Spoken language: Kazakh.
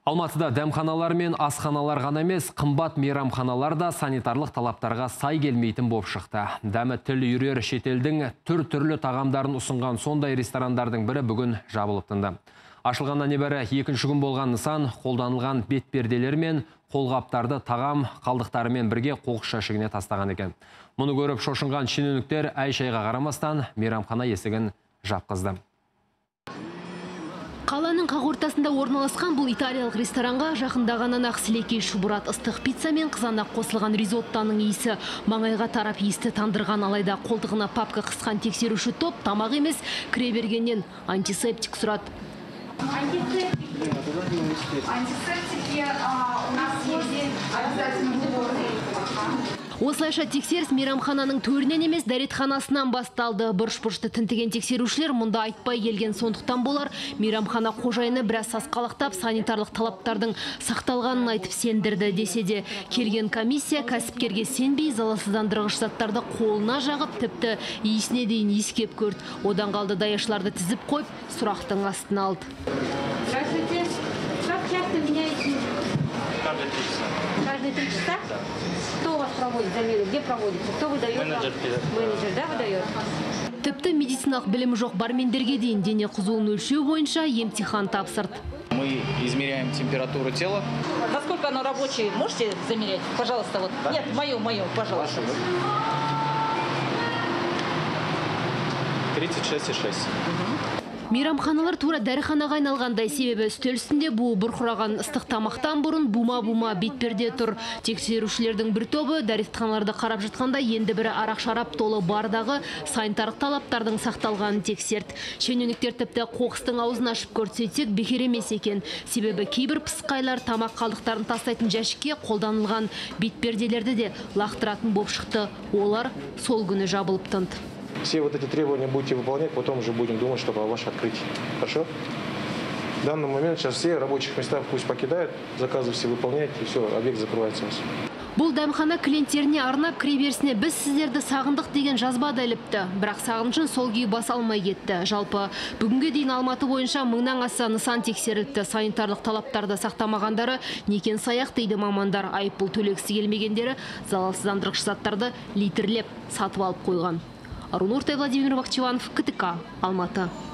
Алматыда дәмханалар мен асханалар ғана емес, қымбат мейрамханалар да санитарлық талаптарға сай келмейтін болып шықты. Дәмі тіл үйрер шетелдің түрлі тағамдарын ұсынған сондай ресторандардың бірі бүгін жабылып тынды. Ашылғаннан небәрі екінші күн болған нысан қолданылған бетперделер мен қолғаптарды тағам қалдықтарымен бірге қоқыс жәшігіне тастаған екен. Мұны көріп шошынған шенеуніктер әй-шайға қарамастан мейрамхана есігін жапқызды. Қаланың қақ ортасында орналасқан бұл италиялық ресторанға жақындағаннан ақ сілекей шұбырат, ыстық пицца мен қызанақ қосылған ризоттаның иісі маңайға тарап есті тандырған, алайда қолтығына папка қысқан тексеруші топ тамақ емес, кіре бергеннен антисептик сұрады. Осылайша тексеріс мейрамхананың төрінен емес, дәретханасынан басталды. Бұрыш-бұрышты тінтіген тексерушілер мұнда айтпай келген, сондықтан болар мейрамхана қожайыны біраз сасқалақтап санитарлық талаптардың сақталғанын айтып сендірді десе де, келген комиссия кәсіпкерге сенбей залалсыздандырғыш заттарды қолына жағып, тіпті иісіне дейін иіскеп көрді. Одан қалды даяшыларды тізіп қойып, сұрақтың астына алды. Здравствуйте. Как часто меняете? Каждые 3 часа. Каждые 3 часа? Кто у вас проводит замеры? Где проводится? Кто выдает? Менеджер. Менеджер, да, выдает? Тіпті медициналық білімі жоқ бармендерге дейін дене қызуын өлшеу бойынша емтихан тапсырды. Мы измеряем температуру тела. Насколько оно рабочее? Можете замерять? Пожалуйста, вот. Нет, мое, пожалуйста. 36,6. Мейрамханалар тура дәріханаға айналғандай, себебі үстел үстінде буы бұрқыраған ыстық тамақтан бұрын бума-бума бетперде тұр. Тексерушілердің бір тобы дәретханаларды қарап жатқанда енді бірі арақ-шарап толы бардағы санитарлық талаптардың сақталғанын тексерді. Шенеуніктер тіпті қоқыстың аузын ашып көрсетсек бекер емес екен. Себебі кейбір пысқайлар тамақ қалдықтарын тастайтын жәшікке қолданылған бетперделерді де лақтыратын болып шықты. Олар сол күні жабылып тынды. Все вот эти требования будете выполнять, потом уже будем думать, что про ваше открытие. Хорошо? В данный момент сейчас все рабочих места пусть покидают, заказы все выполняйте, и все, объект закрывается у вас. Бұл дәмхана клиенттеріне арнап кіре берісіне біз сіздерді сағындық деген жазба да іліпті. Бірақ сағынышын сол күйі баса алмай кетті. Жалпы бүгінге дейін Алматы бойынша 1000-нан аса нысан тексерілді. Санитарлық талаптарды сақтамағандары некен саяқ дейді мамандар. Айыппұл төлегісі келмегендері залалсыздандырғыш заттарды литрлеп сатып алып қойған. Арунуртай, Владимир Вахчеванов, КТК, Алматы.